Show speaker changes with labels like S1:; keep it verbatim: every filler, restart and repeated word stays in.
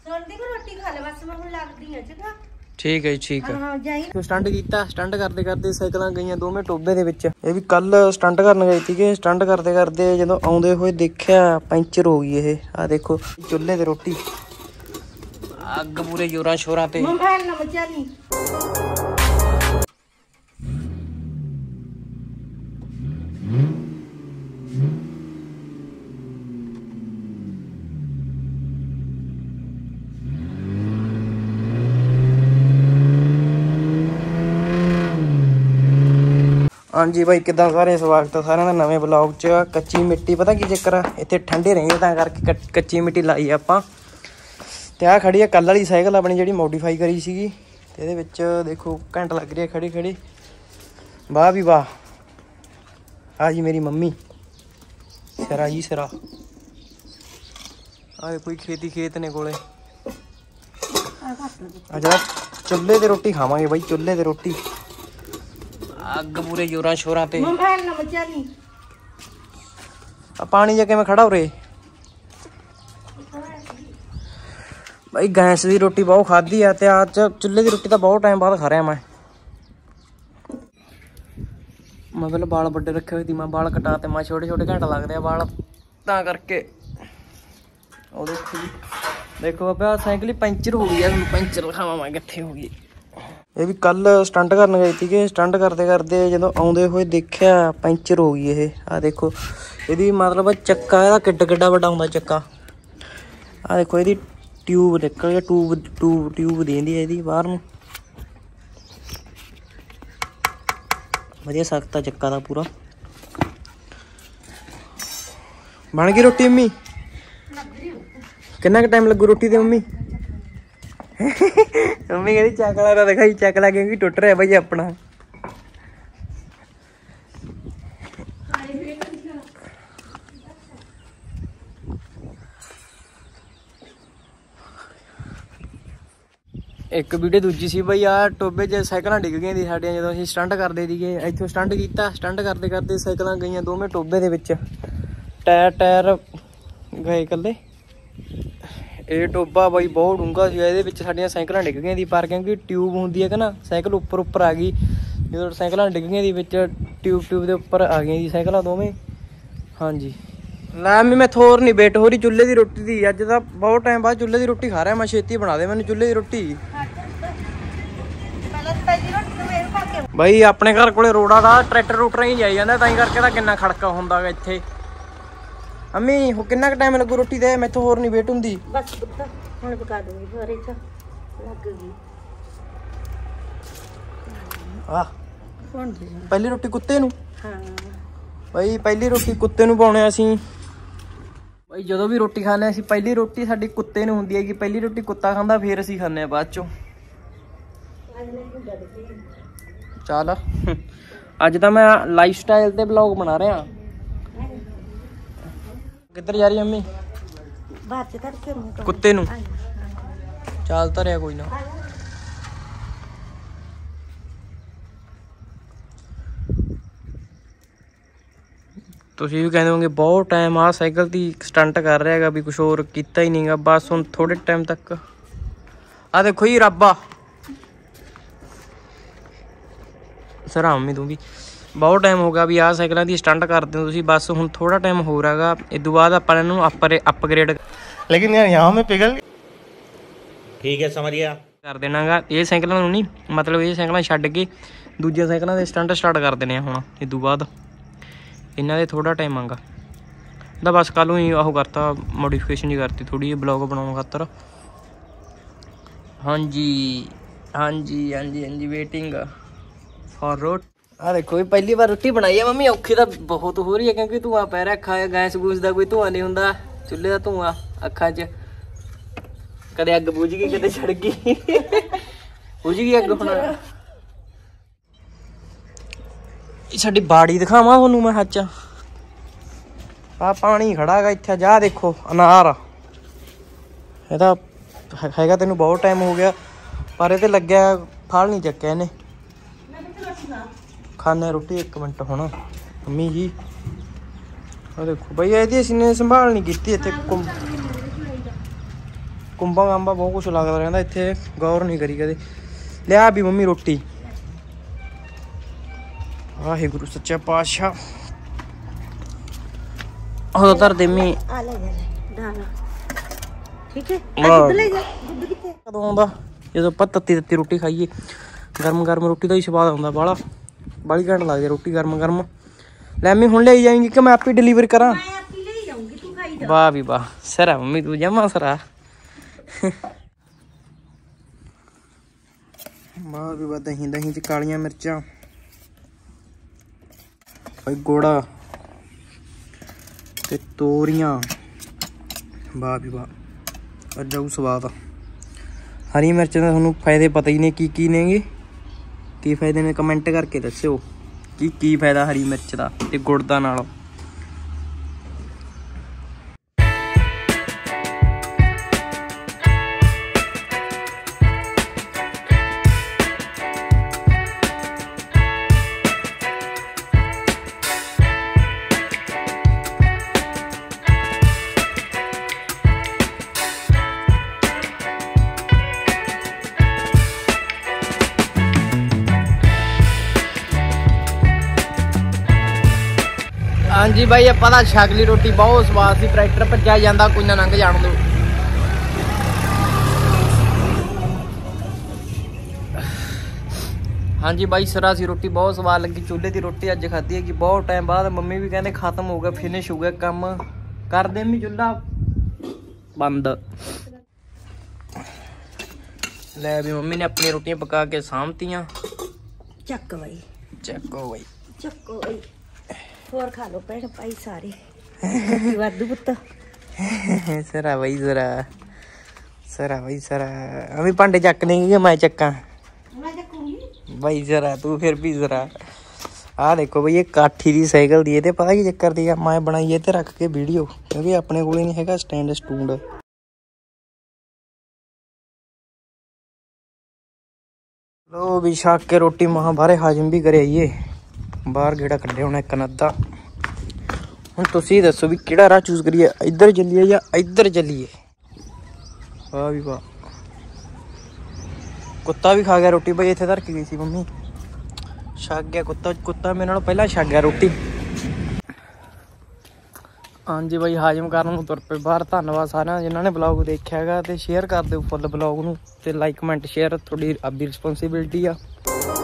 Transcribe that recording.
S1: रोटी खा ले बस मैं हुण लगदी है चंगा।
S2: ठीक है ठीक है।
S1: हां जाई
S2: स्टंट कीता स्टंट करते करते साइकिलां गईयां दोवें टोबे दे विच। ਇਹ ਵੀ ਕੱਲ ਸਟੰਟ ਕਰਨ ਗਏ ਸੀਗੇ। ਸਟੰਟ ਕਰਦੇ ਕਰਦੇ ਜਦੋਂ ਆਉਂਦੇ ਹੋਏ ਦੇਖਿਆ ਪੈਂਚਰ ਹੋ ਗਈ ਇਹ। ਆ ਦੇਖੋ ਚੁੱਲ੍ਹੇ ਤੇ ਰੋਟੀ ਅੱਗ ਪੂਰੇ ਜੋਰਾਂ ਸ਼ੋਰਾਂ ਤੇ।
S1: ਮੋਬਾਈਲ ਨਾ ਮਚਾਨੀ
S2: हाँ जी भाई किदा सारे स्वागत है सारे नवे ब्लॉग च। कच्ची मिट्टी पता की चक्कर है इतने ठंडे रही तां करके कच्ची मिट्टी लाई आपां। ते आ खड़ी है कल वाली साइकिल अपनी जी मोडीफाई करी सीगी। ते इहदे विच देखो घंट लग रही है खड़ी खड़ी। वाह भी वाह। आ जी मेरी मम्मी सिरा जी सिरा। आ कोई खेती खेत ने कोले। अच्छा चुल्हे ते रोटी खावांगे भाई चुल्हे ते रोटी अग पूरे जोरां शोरां ते।
S1: मोबाइल ना मचानी
S2: पानी जा किवें खड़ा हो रे भाई। गैस की रोटी बहुत खाधी है ते अज चुल्हे की रोटी तो बहुत टाइम बाद खा रहा मैं। मैं पहले बाल बड़े रखे हुए थे मैं बाल कटा ते मैं छोटे छोटे घंटा लगते हैं बाल तां करके। ओ देखो जी देखो बाबा साइकिल ही पंचर हो गई है। पंचर दिखावा मैं कित्थे हो गई। ये भी कल स्टंट करन गए थे। स्टंट करते करते जो आउंदे होए देखिया पंचर हो गई ये। आ देखो ये मतलब चक्का ਇਹਦਾ किड्डा किड्डा बड़ा होंदा चक्का। आ देखो ये ट्यूब निकल गया ट्यूब ट्यूब ट्यूब देंदी है ये बाहर नूं। वधिया सख्त है चक्का दा पूरा। बन गई रोटी अम्मी कितना टाइम लगू रोटी ते मम्मी। मम्मी कहती चकला ना दिखाई चकला क्योंकि टुट रहा भाई अपना। एक वीडियो दूजी सी भाई आ टोबे च साइकिल डिग गई थी साडियां जो असीं स्टंट करते थे। इत्थों स्टंट किया स्टंट करते करते साइकिल गई दोवें टोबे दे विच। टायर टायर गए कल्ले। ये टोबा बई बहुत डूंगा सी ये साडियां साइकिल डिग गई थी पर क्योंकि ट्यूब होंदी है कि ना साइकिल उपर उपर आ गई जो साइकिल डिग गई थी विच ट्यूब ट्यूब के उपर आ गई थी साइकिल दोवें। हाँ जी लै मैं मैं थोर नहीं वेट हो रही चुल्हे की रोटी थी। अज तो बहुत टाइम बाद चुल्हे की रोटी खा रहा मैं। छेती बना दे मैंने चुल्हे की रोटी भाई। अपने घर कोले रोड़ा था ट्रैक्टर ट्रूक्टर ही जाई जांदा तां करके तां किन्ना खड़का हुंदा इत्थे। अम्मी हो कितना टाइम लगू रोटी दे मैं तो होर नहीं वेट हुंदी।
S1: बस पुत्त हुण पका दूंगी फिर इच लग गई।
S2: आ
S1: कौन दी
S2: पहली रोटी कुत्ते नूं।
S1: हां
S2: भाई पहली रोटी कुत्ते नूं पाउणे असीं भाई। जदों भी रोटी खाने असीं पहली रोटी साडी कुत्ते नूं हुंदी है कि पहली रोटी कुत्ता खांदा फिर असीं खाने बाद चों। चल अज तां मैं लाइफ स्टाइल ते ब्लॉग बना रहा। किधर जा रही अम्मी
S1: बाहर से करके
S2: कुत्ते नूं चल धरिया कोई ना। तुसीं भी कहंदे होंगे बहुत टाइम आ साइकिल दी स्टंट कर रहा है भी कुछ होर कीता ही नहीं गा बस हुण थोड़े टाइम तक। आ देखो जी रब्बा सर अम्मी तू भी बहुत टाइम हो गया भी आ साइकिलों की स्टंट करते हो तुसीं बस हुण थोड़ा टाइम हो रहा है। इस तो बाद आपां इहनूं अपर अपग्रेड
S3: लेकिन यार यहाँ में पिघल ठीक है समझ गया
S2: कर देना गा। ये साइकिलों नहीं मतलब ये साइकिल छड्ड के दूजियां साइकिलों के स्टंट स्टार्ट कर देने हुण इस तो बाद इन्हां दे थोड़ा टाइम आंगा दा बस कल ही आहो करता मोडिफिकेशन जी करती थोड़ी ब्लॉग बनाने खातर। हाँ जी हाँ जी हाँ जी हाँ जी वेटिंग फॉर रोड। आ देखो पहली बार रोटी बनाई है मम्मी। औखी तो बहुत हो रही है क्योंकि धुआं पै रहा अखा गैस गूस का कोई धुआं नहीं होंदा चुल्हे का धुआं अखा च। कदे अग बुझ गई कदे छड़ गई बुझ गई अग। हुण साडी बाड़ी दिखावां तुहानूं मैं सच। आ पानी खड़ा है इत्थे जा देखो अनार ਇਹਦਾ हैगा तेनों बहुत टाइम हो गया पर ये लग्या फल नहीं चक्या इन्हें। खाने रोटी एक मिनट होना मम्मी जी। देखो भाई ये संभाल नहीं की इतने कुंभा कांबा बहुत कुछ लगदा रहिंदा इत्थे, गौर नहीं करी कदे। लिया भी मम्मी रोटी। वाहिगुरू सच्चा पातशाह। हो धर दे मी।
S1: आ ले जा दाना, ठीक है। दुध ले जा, दुध किथे
S2: कदों आउंदा ਜਦੋਂ ਆਪਾਂ तत्ती तत्ती रोटी खाइए। गर्म गर्म रोटी का ही स्वाद आउंदा बाला, बाली घंट लगदी रोटी गर्म गर्म। ले मैं हुण ले जाएंगी कि मैं आप ही डिलीवर करा?
S1: मैं आप ही ले जाऊंगी, तू खाई जा।
S2: वाह भी वाह, सरा मम्मी तू जमा सरा। वाह भी वाह, दही दही च कालियां मिर्चां, भाई गुड़ा ते तोरियां। वाह भी वाह, और जाऊ स्वाद। हरी मिर्च का थोनों फायदे पता ही नहीं की की नेगे, की फायदे ने कमेंट करके दस्यो कि की फायदा हरी मिर्च का ते गुड़ दा नाल। हाँ जी भाई, ਆਪਾਂ ਤਾਂ ਛਕ ਲਈ ਰੋਟੀ, ਬਹੁਤ ਸਵਾਦ ਸੀ। ਟਰੈਕਟਰ ਭੱਜਿਆ ਜਾਂਦਾ, ਕੋਈ ਨਾ ਲੰਘ ਜਾਣ ਦਿਓ। हाँ जी भाई, सरा सी रोटी बहुत स्वाद लगी। चूल्हे की रोटी अज खाधी है कि बहुत टाइम बाद। मम्मी भी कहते खत्म हो गया, फिनिश हो गया काम, कर दे मी चूल्हा बंद। ले भी मम्मी ने अपनी रोटियां पका के सामतियां।
S1: ਚੱਕ ਬਈ,
S2: चको भाई,
S1: ਚੱਕੋ ਬਈ, ਹੋਰ ਖਾ ਲੋ ਭੈਣ ਭਾਈ ਸਾਰੇ। ਵਾਧੂ ਪੁੱਤ
S2: सरा भाई जरा, सरा भाई सरा। अभी भांडे चक लेंगे, मैं चक्का
S1: ਮੈਂ ਚੱਕੂਗੀ
S2: भाई जरा, तू फिर भी जरा। आ देखो भाई, ये काठी दी साइकिल दी ते पता की चक्कर दी, मैं बनाई ते रख के वीडियो, क्योंकि अपने कोल नहीं हैगा स्टैंड स्टूंड। लो भी छक के रोटी महा बाहर हाजम भी करे आइए। बाहर गेड़ा कड्ढे होना एक नद्दा। हुण तुसीं दस्सो भी केड़ा राह चूज करिए, इधर चलिए या इधर चलिए? वाह भी वाह, कुत्ता भी खा गया रोटी भाई। इत्थे धर के गई सी मम्मी, छक गया कुत्ता। कुत्ता मेरे नालों पहला छक गया रोटी। हाँ जी भाई, हाजम करन नूं तुर पे बाहर। धन्नवाद सारिਆਂ जिन्होंने ब्लॉग देखा है, तो शेयर कर दो फुल ब्लॉग नूं, ते लाइक कमेंट शेयर थोड़ी आपकी रिस्पोंसिबिलिटी आ।